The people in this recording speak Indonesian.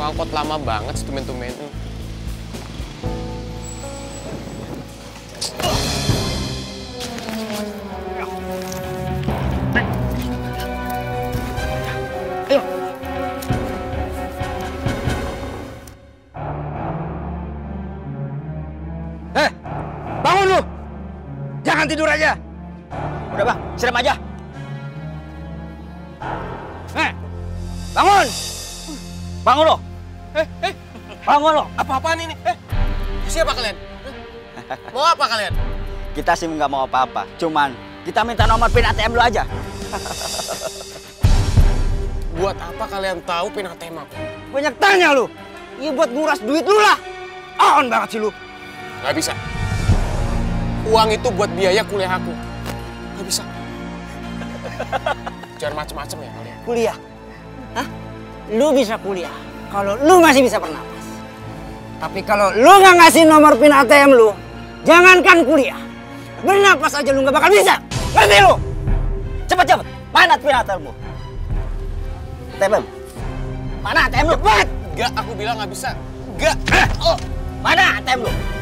angkot lama banget, tumen-tumen. Ayo. Bangun lu! Jangan tidur aja. Udah bang, serem aja. Bangun! Bangun lo! Bangun lo! Apa-apaan ini? Siapa kalian? Mau apa kalian? Kita sih nggak mau apa-apa, cuman kita minta nomor PIN ATM lu aja. Buat apa kalian tahu PIN ATM aku? Banyak tanya lu. Iya buat nguras duit lu lah. On banget sih lu. Gak bisa. Uang itu buat biaya kuliah aku. Gak bisa. Jangan macem-macem ya kalian. Kuliah? Hah? Lu bisa kuliah kalau lu masih bisa bernapas. Tapi kalau lu nggak ngasih nomor PIN ATM lu, jangankan kuliah, bernapas aja lu nggak bakal bisa. Ngerti lu? Cepet-cepet. Mana PIN ATM lu? ATM? Mana ATM lu? Cepat! Gak, aku bilang gak bisa. Gak. Mana ATM lu?